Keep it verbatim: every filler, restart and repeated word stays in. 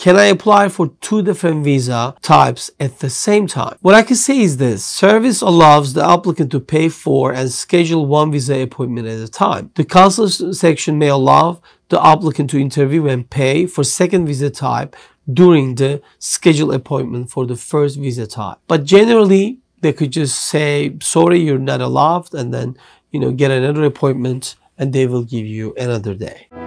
Can I apply for two different visa types at the same time? What I can say is this. Service allows the applicant to pay for and schedule one visa appointment at a time. The consular section may allow the applicant to interview and pay for second visa type during the scheduled appointment for the first visa type. But generally, they could just say, sorry, you're not allowed, and then, you know, get another appointment and they will give you another day.